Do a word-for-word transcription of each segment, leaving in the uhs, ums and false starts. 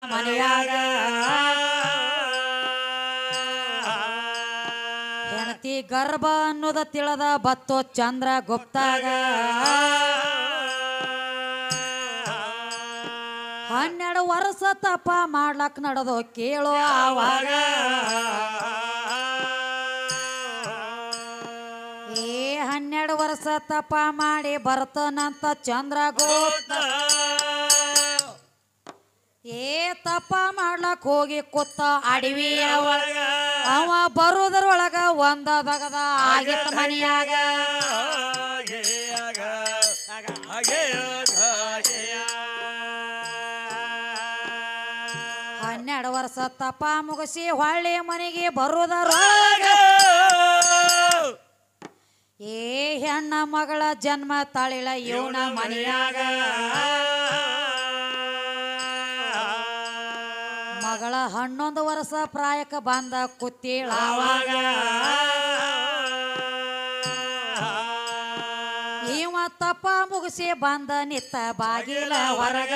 ಮನೆಯಾಗ ಹೆಣತಿ ಗರ್ಭ ಅನ್ನೋದ ತಿಳದ ಬತ್ತೋ ಚಂದ್ರ ಗುಪ್ತಾಗ ಹನ್ನೆರಡು ವರ್ಷ ತಪ ಮಾಡ್ಲಕ್ ನಡೆದೋ ಕೇಳೋ ಆವಾಗ ಏ ಹನ್ನೆರಡು ವರ್ಷ ತಪ ಮಾಡಿ ಬರ್ತನಂತ ಚಂದ್ರ ಗುಪ್ತ ಏ ತಪ ಮಾಡ್ಲಕ್ ಹೋಗಿ ಕೂತ ಅಡವಿ ಅವಾಗ ಅವ ಬರುವುದರೊಳಗ ಒಂದ ಬಗದ ಆಗಿತ್ತ ಮನೆಯಾಗ ಹನ್ನೆರಡು ವರ್ಷ ತಪ ಮುಗಿಸಿ ಹೊಳ್ಳಿ ಮನೆಗೆ ಬರುವುದರೊಳಗ ಏ ಹೆಣ್ಣ ಮಗಳ ಜನ್ಮ ತಾಳಿಳ ಇವನ ಮನೆಯಾಗ ಮಗಳ ಹನ್ನೊಂದು ವರ್ಷ ಪ್ರಾಯಕ ಬಂದ ಕುತ್ತಿಳಾವಾಗ ಇವ ತಪ್ಪ ಮುಗಿಸಿ ಬಂದ ನಿತ್ತ ಬಾಗಿಲ ಹೊರಗ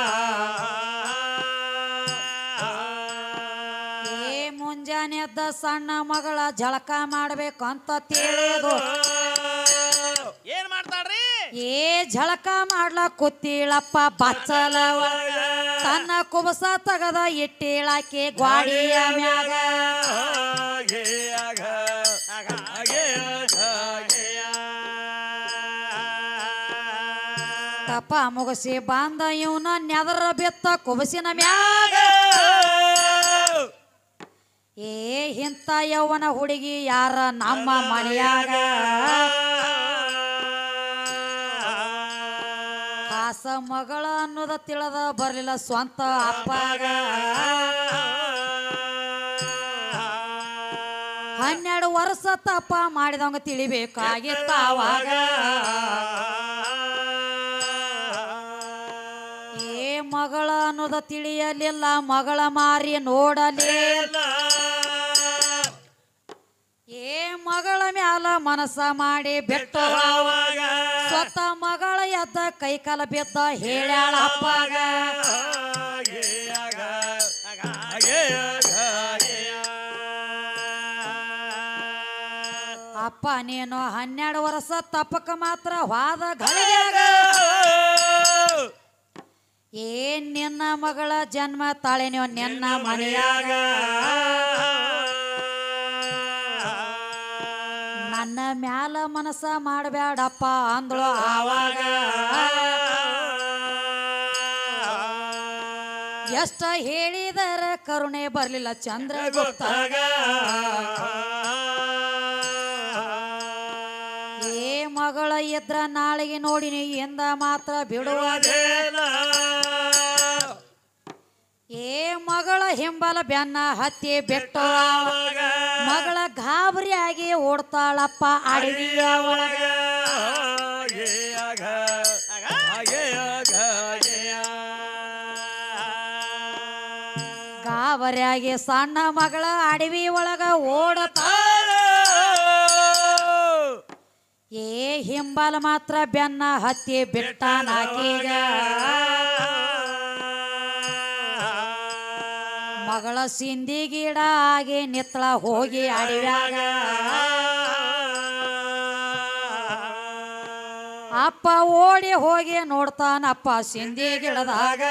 ಏ ಮುಂಜಾನೆ ಎದ್ದ ಸಣ್ಣ ಮಗಳ ಜಳಕ ಮಾಡ್ಬೇಕಂತ ತಿಳಿದು ಏನ್ ಮಾಡ್ತಾಳ್ರಿ ಏ ಜಳಕ ಮಾಡ್ಲ ಕುತ್ತಿಳಪ್ಪ ಬಚ್ಚಲವ ತನ್ನ ಕುಬಸ ತಗದ ಇಟ್ಟಿಳಾಕಿ ಗ್ವಾಡಿಯ ಮ್ಯಾಗ ತಪ್ಪ ಮುಗಿಸಿ ಬಂದ ಇವನ ನೆದರ ಬಿತ್ತ ಕುಬಸಿನ ಮ್ಯಾಗ ಏ ಇಂಥ ಯೌವನ ಹುಡುಗಿ ಯಾರ ನಮ್ಮ ಮನೆಯಾಗ ಕಾಸ ಮಗಳ ಅನ್ನೋದ ತಿಳದ ಬರ್ಲಿಲ್ಲ ಸ್ವಂತ ಅಪ್ಪಾಗ ಹನ್ನೆರಡು ವರ್ಷ ತಪ್ಪ ಮಾಡಿದವಂಗ ತಿಳಿಬೇಕಾಗಿತ್ತ ಅವಾಗ ಏ ಮಗಳ ಅನ್ನೋದ ತಿಳಿಯಲಿಲ್ಲ ಮಗಳ ಮಾರಿ ನೋಡಲಿಲ್ಲ ಏ ಮಗಳ ಮ್ಯಾಲ ಮನಸ್ಸ ಮಾಡಿ ಬಿಟ್ಟು ಸ್ವತ ಮಗಳ ಎದ್ದ ಕೈಕಾಲ ಬಿದ್ದ ಹೇಳ್ಯಾಳ ಅಪ್ಪಾಗ ಅಪ್ಪ ನೀನು ಹನ್ನೆರಡು ವರ್ಷ ತಪ್ಪಕ ಮಾತ್ರ ವಾದ ಗಳಿಗ್ಯಾಗ ಏನ್ ನಿನ್ನ ಮಗಳ ಜನ್ಮ ತಾಳೆ ನೀವು ನಿನ್ನ ಮನೆಯಾಗ ನನ್ನ ಮ್ಯಾಲ ಮನಸ್ಸ ಮಾಡಬೇಡಪ್ಪ ಅಂದಳು ಆವಾಗ ಎಷ್ಟ ಹೇಳಿದರ ಕರುಣೆ ಬರ್ಲಿಲ್ಲ ಚಂದ್ರಗುಪ್ತಾಗ ಏ ಮಗಳ ಇದ್ರ ನಾಳೆಗೆ ನೋಡಿನಿ ಎಂದ ಮಾತ್ರ ಬಿಡುವುದಿಲ್ಲ ಏ ಮಗಳ ಹಿಂಬಲ ಬೆನ್ನ ಹತ್ತಿ ಬಿಟ್ಟು ಮಗಳ ಗಾಬರಿಯಾಗಿ ಓಡ್ತಾಳಪ್ಪ ಅಡವಿಯ ಒಳಗ ಗಾಬರಿಯಾಗಿ ಸಣ್ಣ ಮಗಳ ಅಡವಿ ಒಳಗ ಓಡತಾಳ ಏ ಹಿಂಬಲ ಮಾತ್ರ ಬೆನ್ನ ಹತ್ತಿ ಬಿಟ್ಟಾನಾಕೀಗ ಮಗಳ ಸಿಂದಿ ಗಿಡ ಆಗಿ ನಿತ್ತಳ ಹೋಗಿ ಅಡವ್ಯಾಗ ಅಪ್ಪ ಓಡಿ ಹೋಗಿ ನೋಡ್ತಾನಪ್ಪ ಸಿಂದಿ ಗಿಡದಾಗ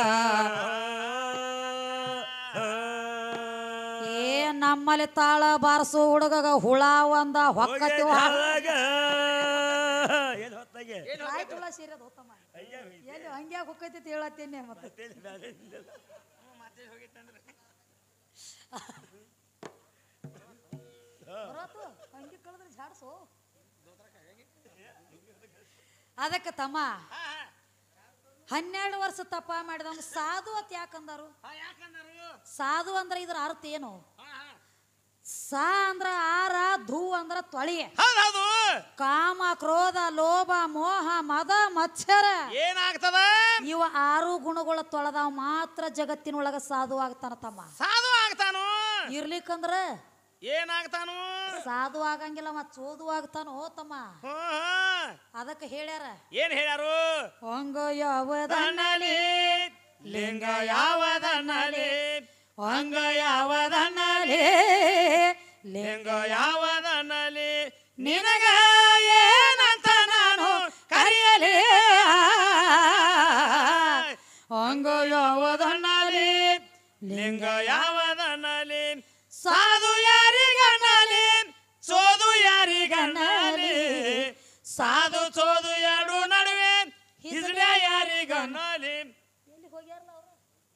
ಏ ನಮ್ಮಲ್ಲಿ ತಾಳ ಬಾರಸು ಹುಡುಗ ಹುಳ ಒಂದ ಹೊಕ್ಕತಿ ಹಂಗ್ಯಾ ಹೊಕ್ಕೈತಿ ಹೇಳತ್ತೇನೆ ಮತ್ತೆ ಅದಕ್ಕೆ ತಮ್ಮ ಹನ್ನೆರಡು ವರ್ಷ ತಪ್ಪ ಮಾಡಿದವಂಗ ಸಾಧು ಅಂತ ಯಾಕಂದರು ಸಾಧು ಅಂದ್ರ ಇದ್ರ ಅರ್ಥ ಏನು ಸಾ ಅಂದ್ರ ಆರ ಧೂ ಅಂದ್ರ ತೊಳಿ ಕಾಮ ಕ್ರೋಧ ಲೋಭ ಮೋಹ ಮದ ಮತ್ಸರ ಏನಾಗ್ತದ ಇವ ಆರು ಗುಣಗಳ ತೊಳೆದವ ಮಾತ್ರ ಜಗತ್ತಿನೊಳಗ ಸಾಧು ಆಗ್ತಾನ ತಮ್ಮ ಸಾಧು ಆಗ್ತಾನು ಇರ್ಲಿಕ್ಕಂದ್ರ ಏನಾಗ್ತಾನು ಸಾಧು ಆಗಂಗಿಲ್ಲ ಮತ್ ಸೋದು ಆಗ್ತಾನೋ ತಮ್ಮ ಅದಕ್ಕೆ ಹೇಳ್ಯಾರ ಏನ್ ಹೇಳ್ಯಾರು ಹಂಗ ಯಾವದನಲ್ಲಿ ಲಿಂಗ ಯಾವದನ್ನಲಿ ಅಂಗ ಯಾವದನ್ನಲಿ ಲಿಂಗ ಯಾವದನ್ನಲಿ ನಿನಗ ಏನಂತ ನಾನು ಕರೆಯಲಿ ಅಂಗ ಯಾವದನ್ನಲಿ ಲಿಂಗ ಯಾವದನ್ನಲಿ ಸಾಧು ಯಾರಿಗನ್ನಲಿ ಸೋದು ಯಾರಿಗನ್ನಲಿ ಸಾಧು ಸೋದು ಎರಡು ನಡುವೆ ಹಿಸ್ಡೆ ಯಾರಿಗನ್ನಲಿ ಎಲ್ಲಿ ಹೋಗ್ಯಾರಲ್ಲ ಅವರು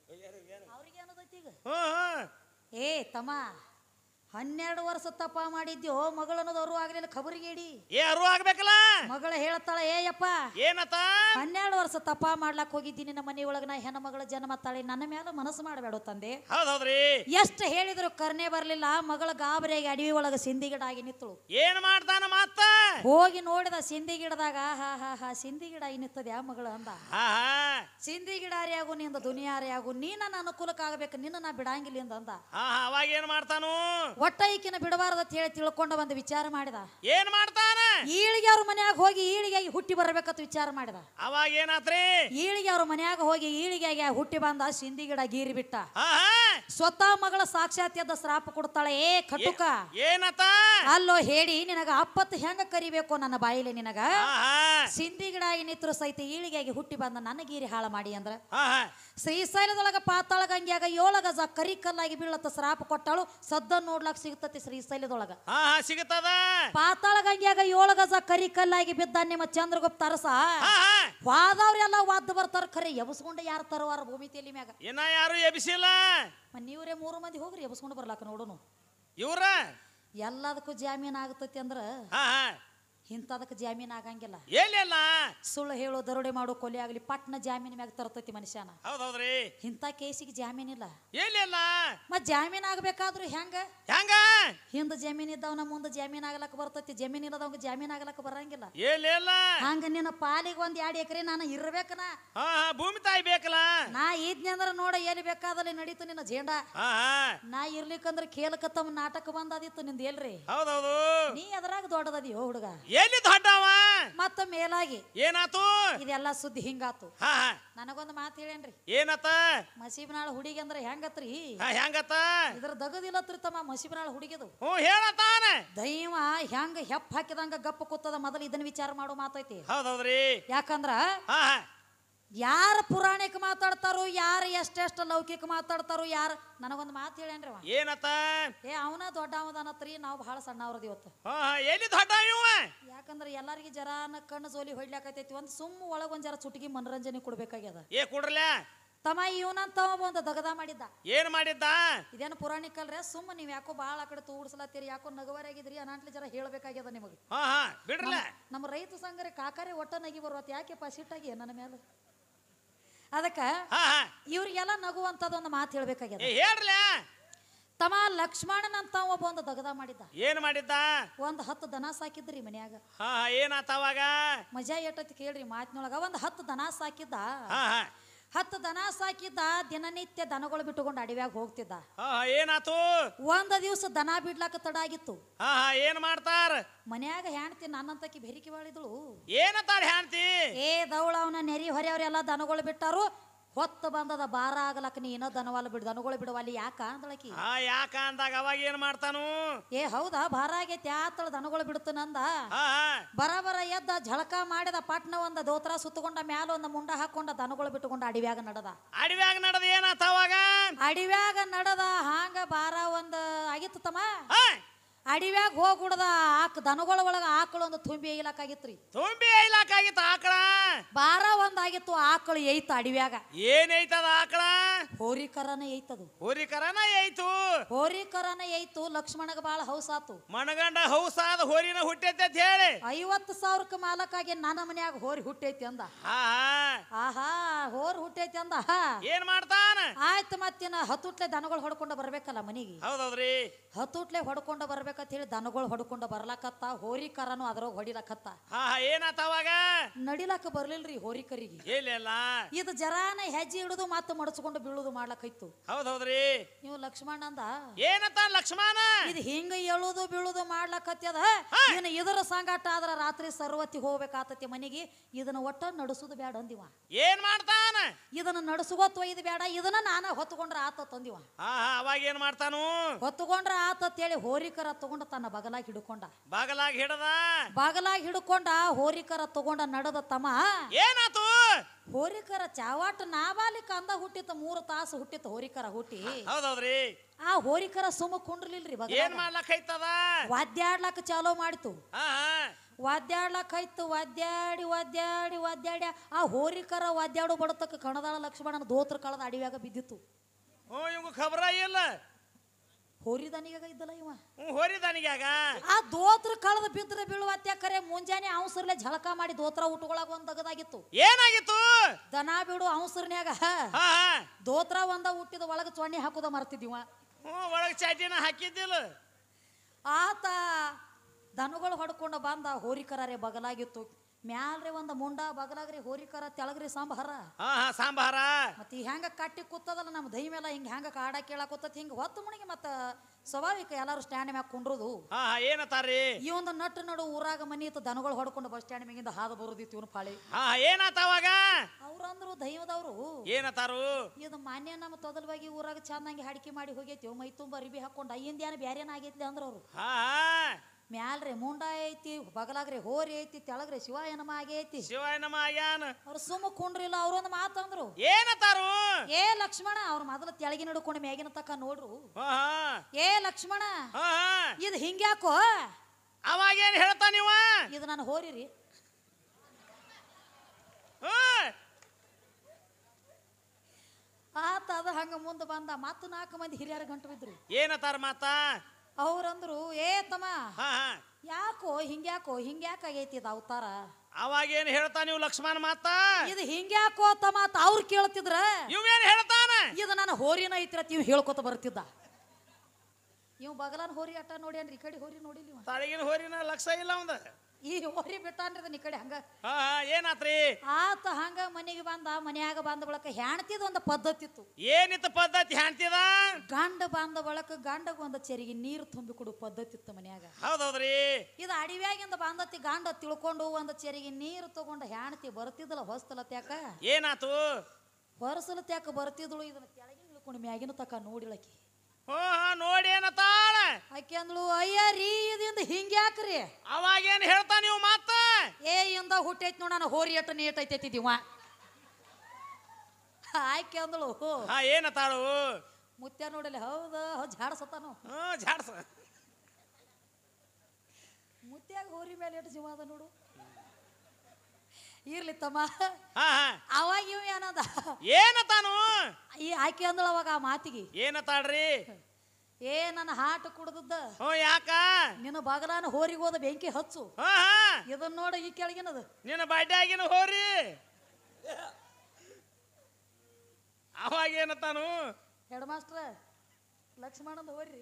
ಅವ್ರಿಗೆ ಏನದೈತಿ ಈಗ ಹ್ಮ್ ಹ್ಮ್ ಏ ತಮ್ಮ ಹನ್ನೆರಡು ವರ್ಷ ತಪ್ಪ ಮಾಡಿದ್ಯೋ ಮಗಳು ಅನ್ನೋದವರು ಆಗ್ಲಿಲ್ಲ ಖಬರಿಗೇಡಿ ಏ ಅರು ಆಗ್ಬೇಕಲ್ಲ ಮಗಳ ಹೇಳ್ತಾಳ ಏಯಪ್ಪ ಏನತ್ತ ಹನ್ನೆರಡು ವರ್ಷ ತಪ್ಪ ಮಾಡ್ಲಾಕ್ ಹೋಗಿದ್ದೀನಿ ನಮ್ಮ ಮನೆ ಒಳಗ ನಾ ಹೆಣ್ಣ ಮಗಳ ಜನ್ಮ ತಾಳಿ ನನ್ನ ಮೇಲೆ ಮನಸ್ಸು ಮಾಡಬೇಡ ತಂದೆ ಹೌದೌದ್ರಿ ಎಷ್ಟು ಹೇಳಿದ್ರು ಕರ್ನೆ ಬರ್ಲಿಲ್ಲ ಮಗಳ ಗಾಬರಿಯಾಗಿ ಅಡವಿ ಒಳಗ ಸಿಂದಿ ಗಿಡ ಆಗಿ ನಿತ್ತಳು ಏನ್ ಮಾಡ್ತಾನ ಮತ್ತ ಹೋಗಿ ನೋಡಿದ ಸಿಂದಿ ಗಿಡದಾಗ ಹಾ ಹಾ ಹಾ ಸಿಂದಿ ಗಿಡ ನಿತ್ತದ ಯಾ ಮಗಳ ಅಂದ ಹಾ ಹಾ ಸಿಂದಿ ಗಿಡಾರಿಯಾಗು ನಿಂದ ದುನಿಯಾರಿಯಾಗು ನೀ ನನ್ನ ಅನುಕೂಲಕ್ಕಾಗಬೇಕು ನಿನ್ನ ನಾ ಬಿಡಂಗಿಲ್ಲ ಇಂದ ಅಂದ ಹಾ ಹಾ ಅವಾಗ ಏನ್ ಮಾಡ್ತಾನು ಒಟ್ಟ ಈಕಿನ ಬಿಡಬಾರ್ದ ಅಂತ ಹೇಳಿ ತಿಳ್ಕೊಂಡ ಒಂದು ವಿಚಾರ ಮಾಡಿದ ಏನ್ ಮಾಡ್ತಾನ ಈಳಿಗೆ ಅವ್ರ ಮನ್ಯಾಗ ಹೋಗಿ ಈಳಿಗಾಗಿ ಹುಟ್ಟಿ ಬರ್ಬೇಕಂತ ವಿಚಾರ ಮಾಡಿದ ಅವಾಗ ಏನಾತ್ರಿ ಈಳಿಗೆ ಅವ್ರ ಮನ್ಯಾಗ ಹೋಗಿ ಈಳಿಗಾಗಿ ಹುಟ್ಟಿ ಬಂದ ಸಿಂದಿ ಗಿಡ ಗೀರಿ ಬಿಟ್ಟ ಹಾ ಹಾ ಸ್ವತಃ ಮಗಳ ಸಾಕ್ಷಾತ್ಯದ ಶ್ರಾಪ ಕೊಡ್ತಾಳೆ ಏ ಕಟುಕ ಏನತ್ತ ಅಲ್ಲೋ ಹೇಳಿ ನಿನಗ ಅಪ್ಪತ್ತು ಹೆಂಗ ಕರಿಬೇಕು ನನ್ನ ಬಾಯಿಲೆ ನಿನಗ ಹಾ ಹಾ ಸಿಂದಿ ಗಿಡ ಆಗಿ ನಿತ್ರು ಸಹಿತ ಈಳಿಗಾಗಿ ಹುಟ್ಟಿ ಬಂದ ನನ್ನ ಗೀರಿ ಹಾಳ ಮಾಡಿ ಅಂದ್ರ ಹಾ ಹಾ ಶ್ರೀಶೈಲದೊಳಗ ಪಾತಾಳ ಗಂಗ್ಯಾಗ ಏಳ ಗಜ ಕರಿ ಕಲ್ಲಾಗಿ ಬೀಳತ್ತ ಶ್ರಾಪ ಕೊಟ್ಟಾಳು ಸದ್ದ ನೋಡ್ಲಾಕ್ ಸಿಗುತ್ತತಿ ಶ್ರೀಶೈಲದೊಳಗ ಹಾ ಹಾ ಸಿಗುತ್ತದ ಪಾತಾಳ ಗಂಗ್ಯಾಗ ಏಳು ಗಜ ಕರಿ ಕಲ್ಲಾಗಿ ಬಿದ್ದ ನಿಮ್ಮ ಚಂದ್ರಗುಪ್ತ ಅರಸ ಹಾ ಹಾ ವಾದವ್ರೆಲ್ಲ ವಾದ್ ಬರ್ತಾರ ಖರೆ ಎಬಸ್ಕೊಂಡ ಯಾರ ತರುವಾರ ಭೂಮಿ ತೇಲಿ ಮ್ಯಾಗ ಇನ್ನ ಯಾರು ಎಬಿಸಿಲ್ಲ ನೀವ್ರೆ ಮೂರು ಮಂದಿ ಹೋಗ್ರಿ ಎಬಸ್ಕೊಂಡು ಬರ್ಲಾಕ ನೋಡುನು ಇವ್ರ ಎಲ್ಲದಕ್ಕೂ ಜಾಮೀನ್ ಆಗತೈತಿ ಅಂದ್ರ ಹಾ ಹಾ ಇಂಥದಕ್ಕೆ ಜಾಮೀನ್ ಆಗಂಗಿಲ್ಲ ಎಲ್ಲಿಲ್ಲ ಸುಳ್ಳು ಹೇಳೋ ದರೋಡೆ ಮಾಡೋ ಕೊಲೆ ಆಗಲಿ ಪಟ್ನ ಜಾಮೀನ್ ಮ್ಯಾಗ ತರ್ತೈತಿ ಮನುಷ್ಯನ ಹೌದೌದ್ರಿ ಇಂಥ ಕೇಸಿಗೆ ಜಾಮೀನ್ ಇಲ್ಲ ಎಲ್ಲಿಲ್ಲ ಮತ್ ಜಾಮೀನ್ ಆಗ್ಬೇಕಾದ್ರು ಹೆಂಗ ಹೆಂಗ ಹಿಂದ ಜಮೀನ್ ಇದ್ದವನ ಮುಂದ ಜಾಮೀನ್ ಆಗ್ಲಕ್ಕ ಬರ್ತೈತಿ ಜಮೀನ್ ಇಲ್ಲದವಂಗ ಜಾಮೀನ್ ಆಗ್ಲಕ್ಕ ಬರಂಗಿಲ್ಲ ಎಲ್ಲಿಲ್ಲ ಹಂಗ ನಿನ್ನ ಪಾಲಿಗೆ ಒಂದ್ ಎರಡ್ ಎಕರೆ ನಾನು ಇರ್ಬೇಕನ ಹಾ ಹಾ ಭೂಮಿ ತಾಯಿ ಬೇಕಲ್ಲ ನಾ ಇದ್ನಿ ಅಂದ್ರ ನೋಡ ಎಲ್ಲಿ ಬೇಕಾದಲ್ಲಿ ನಡೀತು ನಿನ್ನ ಜೇಂಡ ಹಾ ಹಾ ನಾ ಇರ್ಲಿಕ್ಕಂದ್ರ ಕೇಳಕ ತಮ್ಮ ನಾಟಕ ಬಂದದಿತ್ತು ನಿಂದ ಎಲ್ರಿ ಹೌದೌದು ನೀ ಅದ್ರಾಗ ದೊಡ್ಡದದಿಯೋ ಹುಡುಗ ಎಲ್ಲಿ ದೊಡ್ಡವ ಮತ್ತ ಮೇಲಾಗಿ ಏನಾತು ಇದೆಲ್ಲ ಸುದ್ದಿ ಹಿಂಗಾತು ಹಾ ಹಾ ನನಗೊಂದು ಮಾತು ಹೇಳೇನ್ರಿ ಏನತ್ತ ಮಸೀಬ್ನಾಳ ಹುಡುಗಿ ಅಂದ್ರ ಹೆಂಗತ್ರಿ ಹಾ ಹೆಂಗತ್ತ ಇದ್ರ ದಗದಿಲ್ಲತ್ರಿ ತಮ್ಮ ಮಸೀಬ್ನಾಳ ಹುಡುಗಿದು ಹ್ಞೂ ಹೇಳತ್ತಾನ ದೈವ ಹೆಂಗ ಹೆಪ್ಪ ಹಾಕಿದಂಗ ಗಪ್ಪ ಕೂತದ ಮೊದಲು ಇದನ್ನ ವಿಚಾರ ಮಾಡೋ ಮಾತೈತಿ ಹೌದೌದ್ರಿ ಯಾಕಂದ್ರ ಹಾ ಹಾ ಯಾರ ಪುರಾಣಿಕ ಮಾತಾಡ್ತಾರೋ ಯಾರ ಎಷ್ಟೆಷ್ಟು ಲೌಕಿಕ ಮಾತಾಡ್ತಾರೋ ಯಾರ ನನಗೊಂದು ಮಾತು ಹೇಳೇನ್ರಿ ಅವ ಏನತ್ತ ಏ ಅವನ ದೊಡ್ಡ ಅವನತ್ರಿ ನಾವು ಬಹಳ ಸಣ್ಣವ್ರದಿ ಇವತ್ತು ಹಾ ಹಾ ಎಲ್ಲಿ ದೊಡ್ಡ ಇವ ಯಾಕಂದ್ರೆ ಎಲ್ಲಾರ್ಗಿ ಜರಾನ ಕಣ್ಣು ಸೋಲಿ ಹೊಡ್ಲಾಕತೈತಿ ಒಂದ್ ಸುಮ್ಮ ಒಳಗ ಒಂದ್ ಜರ ಚುಟುಕಿ ಮನರಂಜನೆ ಕೊಡ್ಬೇಕಾಗ್ಯದ ಏ ಕೊಡ್ರಲ್ಲ ತಮ್ಮ ಇವನಂತವ ಒಂದು ದಗದ ಮಾಡಿದ್ದ ಏನ್ ಮಾಡಿದ್ದ ಇದೇನು ಪುರಾಣಿಕ ಅಲ್ರಿ ಸುಮ್ಮ ನೀವ್ ಯಾಕೋ ಬಾಳ ಆ ಕಡೆ ತೂಡ್ಸ್ಲತ್ತೀರಿ ಯಾಕೋ ನಗವರಾಗಿದ್ರಿ ಅನಾಟ್ಲಿ ಜರ ಹೇಳ್ಬೇಕಾಗ್ಯದ ನಿಮಗೆ ಹಾ ಹಾ ಬಿಡ್ರಲ್ಲ ನಮ್ಮ ರೈತ ಸಂಘರಿ ಕಾಕಾರೆ ಒಟ್ಟ ನಗಿ ಬರುವತ್ ಯಾಕೆ ಸಿಟ್ಟಾಗಿ ನನ್ನ ಮೇಲೆ ಅದಕ್ಕ ಹಾ ಹಾ ಇವ್ರಿಗೆಲ್ಲ ನಗುವಂತದೊಂದು ಮಾತು ಹೇಳ್ಬೇಕಾಗ್ಯದ ಏ ಹೇಳ್ರಲ್ಲ ತಮ್ಮ ಲಕ್ಷ್ಮಣನ್ ಅಂತ ಒಬ್ಬ ಒಂದು ದಗದ ಮಾಡಿದ್ದ ಏನ್ ಮಾಡಿದ್ದ ಒಂದ್ ಹತ್ತು ದನ ಸಾಕಿದ್ರಿ ಮನ್ಯಾಗ ಹಾ ಹಾ ಏನಾತ ಅವಾಗ ಮಜಾ ಏಟತಿ ಕೇಳ್ರಿ ಮಾತಿನೊಳಗ ಒಂದ್ ಹತ್ತು ದನ ಸಾಕಿದ್ದ ಹಾ ಹಾ ಹತ್ತು ದನ ಸಾಕಿದ್ದ ದಿನನಿತ್ಯ ದನಗಳು ಬಿಟ್ಟುಕೊಂಡು ಅಡವ್ಯಾಗ ಹೋಗ್ತಿದ್ದ ಹಾ ಹಾ ಏನಾತು ಒಂದ ದಿವ್ಸ ದನ ಬಿಡ್ಲಾಕ ತಡ ಆಗಿತ್ತು ಹಾ ಹಾ ಏನ್ ಮಾಡ್ತಾರ ಮನ್ಯಾಗ ಹೆಣ್ತಿ ನನ್ನಂತಕಿ ಬೆರಿಕೆ ಬಾಳಿದಳು ಏನತ್ತಾಳ ಹ್ಯಾಂತಿ ಏ ದೌಳ ಅವನ ನೆರಿ ಹೊರೆಯವ್ರೆಲ್ಲ ದನಗಳು ಬಿಟ್ಟಾರು ಹೊತ್ತು ಬಂದದ ಬಾರ ಆಗ್ಲಕ್ಕ ನೀ ಏನೋ ದನವಲ್ಲ ಬಿಡು ದನಗಳು ಬಿಡುವಲ್ಲಿ ಯಾಕ ಅಂದಳಕಿ ಹಾ ಯಾಕ ಅಂದಾಗ ಅವಾಗ ಏನ್ ಮಾಡ್ತಾನು ಏ ಹೌದಾ ಭಾರ ಆಗೈತಿ ಆತಳ ದನಗಳು ಬಿಡುತ್ತ ನಂದ ಹಾ ಹಾ ಬರಬರ ಎದ್ದ ಝಳಕ ಮಾಡಿದ ಪಟ್ನ ಒಂದ ದೋತ್ರ ಸುತ್ತಕೊಂಡ ಮ್ಯಾಲ ಒಂದ ಮುಂಡ ಹಾಕೊಂಡ ದನಗಳು ಬಿಟ್ಟುಕೊಂಡ ಅಡಿವ್ಯಾಗ ನಡದ ಅಡವ್ಯಾಗ ನಡದ ಏನಾತ ಅವಾಗ ಅಡಿವ್ಯಾಗ ನಡದ ಹಾಂಗ ಬಾರ ಒಂದ ಆಗಿತ್ತು ತಮ್ಮ ಹಾ ಅಡಿವ್ಯಾಗ ಹೋಗುಡ್ದ ಆಕ್ ದನಗಳ ಒಳಗ ಆಕಳು ಒಂದು ತುಂಬಿ ಏಯ್ಲಾಕಾಗಿತ್ರಿ ತುಂಬಿ ಐಲಾಕಾಗಿತ್ತ ಆಕಳ ಬಾರ ಒಂದಾಗಿತ್ತು ಆಕಳು ಏಯ್ತ ಅಡಿವ್ಯಾಗ ಏನೈತದ ಆಕಳ ಹೋರಿ ಕರನ ಏಯ್ತದು ಹೋರಿ ಕರನ ಐತು ಹೋರಿ ಕರನ ಏಯ್ತು ಲಕ್ಷ್ಮಣಗ ಬಾಳ ಹೌಸಾತು ಮನಗಂಡ ಹೌಸಾದ ಹೋರಿನ ಹುಟ್ಟೈತೆ ಅಂತ ಹೇಳಿ ಐವತ್ತು ಸಾವಿರಕ್ಕೆ ಮಾಲಕ್ಕಾಗಿ ನನ್ನ ಮನ್ಯಾಗ ಹೋರಿ ಹುಟ್ಟೈತಿ ಅಂದ ಹಾ ಆಹಾ ಹೋರ್ ಹುಟ್ಟೈತಿ ಅಂದ ಏನ್ ಮಾಡ್ತಾನ ಆಯ್ತು ಮತ್ತಿನ ಹತ್ತುಟ್ಲೆ ದನಗಳು ಹೊಡ್ಕೊಂಡು ಬರ್ಬೇಕಲ್ಲ ಮನಿಗೆ ಹೌದೌದ್ರಿ ಹತ್ತುಟ್ಲೆ ಹೊಡ್ಕೊಂಡು ಬರ್ಬೇಕಂತ ಹೇಳಿ ದನಗಳು ಹೊಡ್ಕೊಂಡು ಬರ್ಲಾಕತ್ತ ಹೋರಿ ಕರನು ಅದ್ರಾಗ ಹೊಡಿಲಕತ್ತ ಹಾ ಹಾ ಏನಾತ ಅವಾಗ ನಡಿಲಕ್ಕ ಬರ್ಲಿಲ್ರಿ ಹೋರಿ ಕರಿಗೆ ಇಲ್ಲ ಇದು ಜರಾನ ಹೆಜ್ಜೆ ಹಿಡಿದು ಮತ್ತೆ ಮಡಚ್ಕೊಂಡು ಬೀಳುದು ಮಾಡ್ಲಕೈತು. ಹೌದ್ ಹೌದ್ರಿ. ನೀವು ಲಕ್ಷ್ಮಣ ಅಂದ ಏನತ್ತ ಲಕ್ಷ್ಮಣ ಇದು ಹಿಂಗ ಎಳುದು ಬೀಳುದು ಮಾಡ್ಲಕತ್ಯದ ಇನ್ನು ಇದರ ಸಂಗಾಟ ಆದ್ರ ರಾತ್ರಿ ಸರ್ವತಿ ಹೋಗ್ಬೇಕಾತತಿ ಮನೆಗೆ ಇದನ್ನ ಒಟ್ಟ ನಡೆಸುದು ಬೇಡ ಅಂದಿವ. ಏನ್ ಮಾಡ್ತಾನ ಇದನ್ನ ನಡೆಸುಗೋತ್ ಒಯ್ದು ಬೇಡ ಇದನ್ನ ನಾನ ಹೊತ್ತುಕೊಂಡ್ರ ಆತ ತಂದಿವ. ಹಾ ಹಾ ಅವಾಗ ಏನ್ ಮಾಡ್ತಾನು ಹೊತ್ತುಕೊಂಡ್ರ ಆತೇಳಿ ಹೋರಿಕರ ತಗೊಂಡ ತನ್ನ ಬಗಲಾಗಿ ಹಿಡ್ಕೊಂಡ ಬಾಗಲಾಗಿ ಹಿಡದ ಬಾಗಲಾಗಿ ಹಿಡ್ಕೊಂಡ ಹೋರಿಕರ ತಗೊಂಡ ನಡೆದ ತಮ್ಮ ಏನಾತು ಹೋರಿಕರ ಚಾವಾಟ ನಾಬಾಲಿಕ ಅಂದ ಹುಟ್ಟಿತ ಮೂರು ತಾಸು ಹುಟ್ಟಿತ ಹೋರಿಕರ ಹುಟ್ಟಿ. ಹೌದೌದ್ರಿ. ಆ ಹೋರಿಕರ ಸುಮ್ಮ ಕುಂಡ್ರಲಿಲ್ರಿ ಏನ್ ಮಾಡ್ಲಕ್ ಐತದ ವಾದ್ಯಾಡ್ಲಕ್ಕ ಚಾಲೋ ಮಾಡಿತು. ಹಾ ವಾದ್ಯಾಡ್ಲಕ್ ಐತು ವಾದ್ಯಾಡಿ ವಾದ್ಯಾಡಿ ವಾದ್ಯಾಡಿ ಆ ಹೋರಿಕರ ವಾದ್ಯಾಡು ಬಡತಕ್ಕ ಕಣದಾಳ ಲಕ್ಷ್ಮಣನ ದೋತ್ರ ಕಳದ ಅಡಿವ್ಯಾಗ ಬಿದ್ದಿತ್ತು. ಹ್ಞೂ ಇವಂಗ ಖಬರ ಇಲ್ಲ ಹೋರಿದನಿಗ ಇದ್ದಲ್ಲ ಇವ ಹ್ಞೂ ಹೋರಿದನಿಗ್ಯಾಗ ಆ ದೋತ್ರ ಕಳದ ಬಿದ್ರೆ ಬೀಳುವತ್ಯ ಕರೆ ಮುಂಜಾನೆ ಅವಸರ್ಲೆ ಝಳಕ ಮಾಡಿ ದೋತ್ರ ಉಟ್ಕೊಳಗ ಒಂದ್ ತಗದಾಗಿತ್ತು. ಏನಾಗಿತ್ತು ದನ ಬಿಡು ಅವಸರ್ನ್ಯಾಗ ಹಾ ದೋತ್ರ ಒಂದ ಹುಟ್ಟಿದ ಒಳಗ ಚೊಣ್ಣಿ ಹಾಕುದ ಮರ್ತಿದ್ದೀವ. ಹ್ಞೂ ಒಳಗ್ ಚಾಟಿನ ಹಾಕಿದ್ದಿಲ್ಲ. ಆತ ದನಗಳು ಹೊಡ್ಕೊಂಡು ಬಂದ ಹೋರಿಕರೇ ಬಗಲಾಗಿತ್ತು. ಮ್ಯಾಲ್ರಿ ಒಂದ ಮುಂಡ ಬಗಲಾಗ್ರಿ ಹೋರಿಕರ ತೆಳಗ್ರಿ ಸಾಂಬಾರ ಹಾ ಹಾ ಸಾಂಬಾರ ಮತ್ತ ಹೆಂಗ ಕಟ್ಟಿ ಕೂತದಲ್ಲ ನಮ್ಮ ದೈ ಮೇಲೆ ಹಿಂಗ ಹೆಂಗ ಕಾಡ ಕೇಳಾಕೂತತ್ ಹಿಂಗ ಹೊತ್ತು ಮುಣಿಗೆ ಮತ್ತ ಸ್ವಾಭಾವಿಕ ಎಲ್ಲಾರು ಸ್ಟ್ಯಾಂಡ್ ಮ್ಯಾಗ ಕುಂಡ್ರುದು. ಹಾ ಹಾ ಏನತಾರಿ ಈ ಒಂದು ನಟ್ಟು ನಡು ಊರಾಗ ಮನಿ ಇತ್ತು ದನಗಳು ಹೊಡ್ಕೊಂಡು ಬಸ್ ಸ್ಟ್ಯಾಂಡ್ ಮ್ಯಾಗಿಂದ ಹಾದು ಬರುದಿತ್ತು ಇವನು ಪಾಳಿ. ಹಾ ಏನಾತ ಅವಾಗ ಅವ್ರಂದ್ರು ದೈವದವ್ರು ಏನತಾರು ಇದು ಮಾನ್ಯ ನಮ್ಮ ತೊದಲ್ವಾಗಿ ಊರಾಗ ಚಂದಂಗೆ ಹಾಡಿಕೆ ಮಾಡಿ ಹೋಗೈತಿ ಮೈ ತುಂಬ ಅರಿಬಿ ಹಾಕೊಂಡು ಅಯ್ಯಿಂದ್ಯಾನ ಬ್ಯಾರೇನ ಆಗೈತಿ ಅಂದ್ರ ಅವ್ರು. ಹಾ ಮ್ಯಾಲ್ರಿ ಮುಂಡ ಐತಿ ಬಗಲಾಗ್ರಿ ಹೋರಿ ಐತಿ ತೆಳಗ್ರಿ ಶಿವಾಯನಮ ಆಗೈತಿ ಶಿವಾಯನಮ ಆಗ್ಯಾನ. ಅವ್ರು ಸುಮ್ಮ ಕುಂಡ್ರಿಲ್ಲ ಅವ್ರೊಂದು ಮಾತಂದ್ರು ಏನತಾರು ಏ ಲಕ್ಷ್ಮಣ ಅವ್ರ ಮೊದಲ ತೆಳಗಿನ ಹಿಡ್ಕೊಂಡು ಮ್ಯಾಗಿನ ತಕ್ಕ ನೋಡ್ರು. ಹಾ ಏ ಲಕ್ಷ್ಮಣ ಹಾ ಇದು ಹಿಂಗ್ಯಾಕೋ ಅವಾಗೇನ್ ಹೇಳ್ತಾ ನೀವ ಇದು ನಾನು ಹೋರಿರಿ ಆತ ಅದ ಹಂಗ ಮುಂದೆ ಬಂದ ಮತ್ತ ನಾಲ್ಕು ಮಂದಿ ಹಿರಿಯರ ಗಂಟು ಬಿದ್ರು. ಏನತಾರ ಮಾತಾ ಅವ್ರಂದ್ರು ಏ ತಮ್ಮ ಹಾ ಯಾಕೋ ಹಿಂಗ್ಯಾಕೋ ಹಿಂಗ್ಯಾಕಾಗೈತಿ ಇದು ಅವತಾರ. ಅವಾಗೇನ್ ಹೇಳ್ತಾ ನೀವು ಲಕ್ಷ್ಮಣ ಮಾತಾ ಇದು ಹಿಂಗ್ಯಾಕೋ ತಮ್ಮ ಅವ್ರು ಕೇಳ್ತಿದ್ರ ಇವೇನ್ ಹೇಳ್ತಾನ ಇದು ನಾನು ಹೋರಿನ ಐತಿರತ್ ಇವ್ ಹೇಳ್ಕೊತ ಬರ್ತಿದ್ದ. ಇವ್ ಬಗಲನ್ ಹೋರಿ ಅಟ್ಟ ನೋಡ್ಯಾನ್ರಿ ಈ ಕಡೆ ಹೋರಿ ನೋಡಿಲ್ಲ. ತಾಳಿಗಿನ ಹೋರಿನ ಲಕ್ಷ ಇಲ್ಲ ಅವಂದ ಈ ಹೋರಿ ಬಿಟ್ಟಾನ್ರಿ ಈ ಕಡೆ ಹಂಗ. ಹಾ ಏನಾತ್ರಿ ಆತ ಹಂಗ ಮನೆಗೆ ಬಂದ ಮನ್ಯಾಗ ಬಂದ ಬಳಕ ಹೆಣ್ತಿದ್ ಒಂದು ಪದ್ಧತಿ ಇತ್ತು. ಏನಿತ್ತು ಪದ್ಧತಿ ಹೆಣ್ತಿದ ಗಂಡ ಬಂದ ಬಳಕ ಗಂಡಗ ಒಂದು ಚೆರಿಗೆ ನೀರು ತುಂಬಿ ಕೊಡು ಪದ್ಧತಿ ಇತ್ತು ಮನ್ಯಾಗ. ಹೌದೌದ್ರಿ. ಇದು ಅಡಿವ್ಯಾಗಿಂದ ಬಂದತಿ ಗಂಡ ತಿಳ್ಕೊಂಡು ಒಂದು ಚೆರಿಗೆ ನೀರು ತಗೊಂಡು ಹೆಣ್ತಿ ಬರ್ತಿದ್ದಲ್ಲ ಹೊಸ್ತಲತ್ಯಾಕ ಏನಾತು ಹೊರಸಲತ್ಯಾಕ ಬರ್ತಿದ್ಳು ಇದನ್ನ ಕೆಳಗಿನ ಇಳ್ಕೊಂಡು ಮ್ಯಾಗಿನ ತಕ ನೋಡಿಳಕಿ. ಹೋ ಹಾ ನೋಡಿ ಏನತಾಳ ಆಕೆ ಅಂದ್ಳು ಅಯ್ಯ ರೀ ಇದಿಂದ ಹಿಂಗ್ಯಾಕ್ರಿ ಅವಾಗೇನ್ ಹೇಳ್ತಾ ನೀವು ಮಾತ ಏ ಇಂದ ಹುಟ್ಟೈತಿ ನೋಡ ನಾನು ಹೋರಿ ಅಟ್ಟ ನೀಟ್ ಐತೈತಿದಿವ ಆಕೆ ಅಂದಳು ಹಾ ಏನತಾಳು ಮುತ್ಯ ನೋಡಲಿ ಹೌದ ಜಾಡ್ಸತಾನು ಹ್ಮ್ ಜಾಡ್ಸ ಮುತ್ಯಾಗ ಹೋರಿ ಮೇಲೆ ಎಷ್ಟು ಜೀವ ಅದ ನೋಡು ಇರ್ಲಿ ತಮ್ಮ. ಅವಾಗ ಇವ ಏನದ ಏನತಾನು ಈ ಆಕೆ ಅಂದಳು ಅವಾಗ ಆ ಮಾತಿಗೆ ಏನತಾಳ್ರಿ ಏ ನನ್ನ ಹಾಟ ಕುಡ್ದದ್ದ ಹ್ಞೂ ಯಾಕ ನಿನ್ನ ಬಗಲಾನ ಹೋರಿಗೆ ಹೋದ ಬೆಂಕಿ ಹಚ್ಚು ಹಾ ಹಾ ಇದನ್ನ ನೋಡ ಈ ಕೆಳಗಿನದ ನಿನ್ನ ಬಡ್ಡ್ಯಾಗಿನ ಹೋರಿ ಅವಾಗ ಏನತಾನು ಹೆಡ್ ಮಾಸ್ಟ್ರ ಲಕ್ಷ್ಮಣಂದ ಹೋರಿ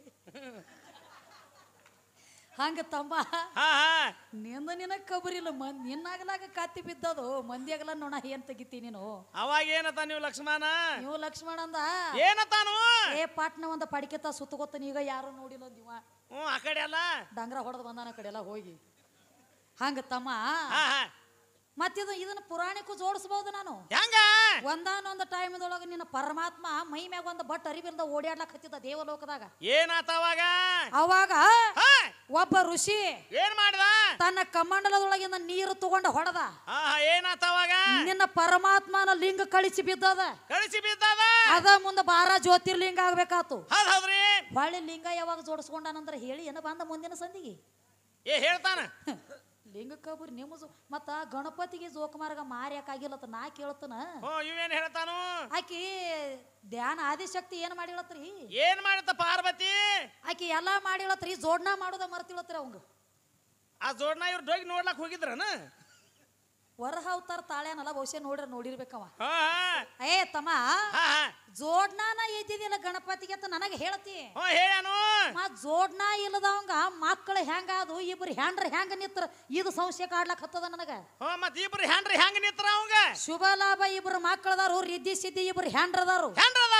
ಹಂಗ ತಮ್ಮ ನಿಂದ ನಿನ ಕಬರಿಲ್ಲ ಮಂದ್ ನಿನ್ನಾಗಲಾಗ ಕತ್ತಿ ಬಿದ್ದದು ಮಂದಿಯಾಗಲ್ಲ ನೋಣ ಏನ್ ತೆಗಿತಿ ನೀನು ಅವಾಗ ಏನತ ನೀವು ಲಕ್ಷ್ಮಣ ನೀವು ಲಕ್ಷ್ಮಣ ಅಂದ ಏನತಾನು ಏ ಪಾಟ್ನ ಒಂದ ಪಡಿಕೆತ ಸುತ್ತಗೊತ್ತನ ಈಗ ಯಾರು ನೋಡಿಲ್ಲ ನೀವ ಹ್ಮ್ ಆ ಕಡೆ ಅಲ್ಲ ಡಂಗ್ರ ಹೊಡೆದ್ ಬಂದಾನ ಕಡೆ ಎಲ್ಲ ಹೋಗಿ ಹಂಗ ತಮ್ಮ ಮತ್ತಿದ ಇದನ್ನ ಪುರಾಣಿಕೂ ಜೋಡಿಸಬಹುದು ನಾನು ಹೆಂಗ ಒಂದಾನೊಂದು ಟೈಮ್ದೊಳಗ ನಿನ್ನ ಪರಮಾತ್ಮ ಮೈ ಮ್ಯಾಗ ಒಂದು ಬಟ್ ಅರಿವಿಂದ ಓಡಾಡ್ಲಕ್ ಹತ್ತಿದ ದೇವಲೋಕದಾಗ ಏನಾತ ಅವಾಗ ಅವಾಗ ಒಬ್ಬ ಋಷಿ ಏನ್ ಮಾಡ್ದ ತನ್ನ ಕಮಂಡಲದೊಳಗಿಂದ ನೀರು ತಗೊಂಡ ಹೊಡೆದ ಏನಾತ ಅವಾಗ ನಿನ್ನ ಪರಮಾತ್ಮನ ಲಿಂಗ ಕಳಿಸಿ ಬಿದ್ದದ ಕಳಿಸಿ ಬಿದ್ದದ ಅದ ಮುಂದ ಬಾರ ಜ್ಯೋತಿರ್ಲಿಂಗ ಆಗ್ಬೇಕಾತು ಹೌದ್ರಿ ಹೊಳ್ಳಿ ಲಿಂಗ ಯಾವಾಗ ಜೋಡಿಸ್ಕೊಂಡಾನಂದ್ರ ಹೇಳಿ ಏನ ಬಂದ ಮುಂದಿನ ಸಂದಿಗೆ ಏ ಹೇಳ್ತಾನ ಲಿಂಗ ಕಬರಿ ನಿಮ್ಮ ಮತ್ತ ಗಣಪತಿಗೆ ಜೋಕುಮಾರ್ಗ ಮಾರ್ಯಾಕಾಗಿಲ್ಲತ್ತ ನಾ ಕೇಳತನ ಇವೇನ್ ಹೇಳ್ತಾನು ಆಕಿ ಧ್ಯಾನ ಆದಿಶಕ್ತಿ ಏನ್ ಮಾಡಿಳತ್ರಿ ಏನ್ ಮಾಡತ್ತ ಪಾರ್ವತಿ ಆಕಿ ಎಲ್ಲಾ ಮಾಡಿಳತ್ರಿ ಜೋಡ್ನಾ ಮಾಡೋದ ಮರ್ತಿಳತ್ರಿ ಅವಂಗ ಆ ಜೋಡ್ನಾ ಇವ್ರು ಡೋಗಿ ನೋಡ್ಲಕ್ ಹೋಗಿದ್ರನ ವರಹ ಅವತಾರ ತಾಳ್ಯಾನಲ್ಲ ಬಹುಶಃ ನೋಡ್ರ ನೋಡಿರ್ಬೇಕವ ಏ ತಮ್ಮ ಹಾ ಜೋಡ್ನಾನ ಇದ್ದಿದ್ದಿಲ್ಲ ಗಣಪತಿಗೆ ಅಂತ ನನಗೆ ಹೇಳ್ತಿ ಹ್ಞೂ ಹೇಳ್ಯಾನು ಮತ್ ಜೋಡ್ನಾ ಇಲ್ಲದವಂಗ ಮಕ್ಕಳು ಹೆಂಗ ಅದು ಇಬ್ರು ಹ್ಯಾಂಡ್ರ ಹೆಂಗ ನಿತ್ರ ಇದು ಸಂಶಯ ಕಾಡ್ಲಕ್ ಹತ್ತದ ನನಗ ಹ್ಞೂ ಮತ್ ಇಬ್ರು ಹ್ಯಾಂಡ್ರಿ ಹೆಂಗ ನಿತ್ರ ಅವಂಗ ಶುಭ ಲಾಭ ಇಬ್ರು ಮಕ್ಕಳದಾರು ರಿದ್ದಿ ಸಿದ್ದಿ ಇಬ್ರು ಹ್ಯಾಂಡ್ರದಾರು ಹ್ಯಾಂಡ್ರದಾರು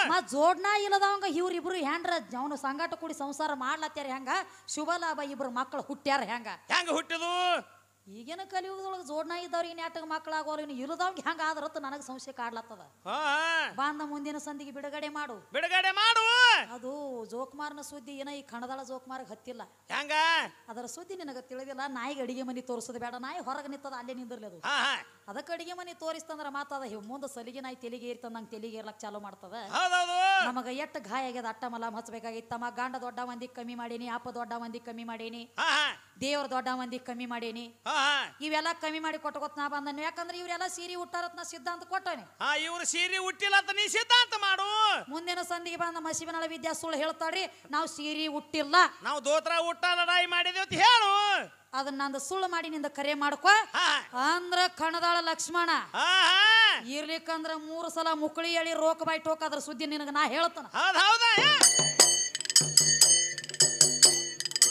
ಮತ್ ಜೋಡ್ನಾ ಇಲ್ಲದವಂಗ ಇವ್ರಿಬ್ರು ಹೆಂಡ್ರ ಅವನು ಸಂಗಾಟ ಕೂಡಿ ಸಂಸಾರ ಮಾಡ್ಲತ್ಯಾರ ಹೆಂಗ ಶುಭ ಲಾಭ ಇಬ್ರು ಮಕ್ಕಳು ಹುಟ್ಟ್ಯಾರ ಹೆಂಗ ಹೆಂಗ ಹುಟ್ಟಿದು ಈಗೇನ ಕಲಿಯುಗದೊಳಗೆ ಜೋಡ್ನಾ ಇದ್ದವ್ರಿಗೆ ನಾಟಕ ಮಕ್ಕಳಾಗೋರು ಇನ್ನು ಇಲ್ಲದವ್ಗೆ ಹೆಂಗ ಆದ್ರತ್ತು ನನಗೆ ಸಂಶಯ ಕಾಡ್ಲತ್ತದ ಹಾ ಬಾಂದ ಮುಂದಿನ ಸಂದಿಗೆ ಬಿಡುಗಡೆ ಮಾಡು ಬಿಡುಗಡೆ ಮಾಡು ಅದು ಜೋಕುಮಾರ್ನ ಸುದ್ದಿ ಏನ ಈ ಕಣದಾಳ ಜೋಕುಮಾರ್ಗೆ ಹತ್ತಿಲ್ಲ ಹೆಂಗ ಅದರ ಸುದ್ದಿ ನಿನಗೆ ತಿಳಿದಿಲ್ಲ ನಾಯಿಗೆ ಅಡಿಗೆ ಮನೆ ತೋರಿಸೋದು ಬೇಡ ನಾಯಿ ಹೊರಗೆ ನಿಂತದ ಅಲ್ಲೇ ನಿಂದಿರ್ಲಿ ಅದು ಹಾ ಹಾ ಅದಕ್ಕೆ ಅಡಿಗೆ ಮನೆ ತೋರಿಸ್ತಂದ್ರ ಮಾತದ ಮುಂದೆ ಸಲಿಗೆ ನಾಯಿ ತೆಲಿಗೆ ಇರ್ತದ ನಂಗೆ ತೆಲಿಗೆ ಇರ್ಲಕ್ ಚಾಲು ಮಾಡ್ತದ ಹೌದೌದು ನಮಗ ಎಟ್ಟು ಗಾಯ ಆಗ್ಯದ ಅಟ್ಟ ಮಲ ಹಚ್ಚಬೇಕಾಗಿತ್ತು ತಮ್ಮ ಗಂಡ ದೊಡ್ಡ ಮಂದಿ ಕಮ್ಮಿ ಮಾಡೀನಿ ಅಪ್ಪ ದೊಡ್ಡ ಮಂದಿ ಕಮ್ಮಿ ಮಾಡೀನಿ ಹಾ ಹಾ ದೇವ್ರ ದೊಡ್ಡ ಮಂದಿ ಕಮ್ಮಿ ಮಾಡೀನಿ ಹಾ ಹಾ ಇವೆಲ್ಲ ಕಮ್ಮಿ ಮಾಡಿ ಕೊಟ್ಕೋತ್ ನಾ ಬಂದನು ಯಾಕಂದ್ರೆ ಇವ್ರೆಲ್ಲ ಸೀರೆ ಉಟ್ಟಾರತ್ ನಾ ಸಿದ್ಧಾಂತ ಕೊಟ್ಟನೆ ಹಾ ಇವ್ರು ಸೀರೆ ಹುಟ್ಟಿಲ್ಲ ಅಂತ ನೀ ಸಿದ್ಧಾಂತ ಮಾಡು ಮುಂದಿನ ಸಂದಿಗೆ ಬಂದ ಮಸಿಬನಳ ವಿದ್ಯಾ ಸುಳ್ಳು ಹೇಳ್ತಾಡ್ರಿ ನಾವು ಸೀರೆ ಉಟ್ಟಿಲ್ಲ ನಾವು ದೋತ್ರ ಊಟ ಲಡಾಯಿ ಮಾಡಿದೇವ್ ಅಂತ ಹೇಳು ಅದನ್ನ ನಂದು ಸುಳ್ಳು ಮಾಡಿ ನಿಂದ ಕರೆ ಮಾಡ್ಕೊ ಹಾ ಅಂದ್ರ ಕಣದಾಳ ಲಕ್ಷ್ಮಣ ಹಾ ಹಾ ಇರ್ಲಿಕ್ಕಂದ್ರ ಮೂರು ಸಲ ಮುಕಳಿ ಹೇಳಿ ರೋಕ ಬಾಯಿ ಟೋಕ ಅದ್ರ ಸುದ್ದಿ ನಿನಗ ನಾ ಹೇಳ್ತಾನ ಹೌದ್ ಹೌದಾ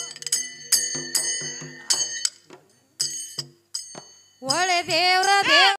ಒಳ್ಳೆ ದೇವ್ರ ದೇವ್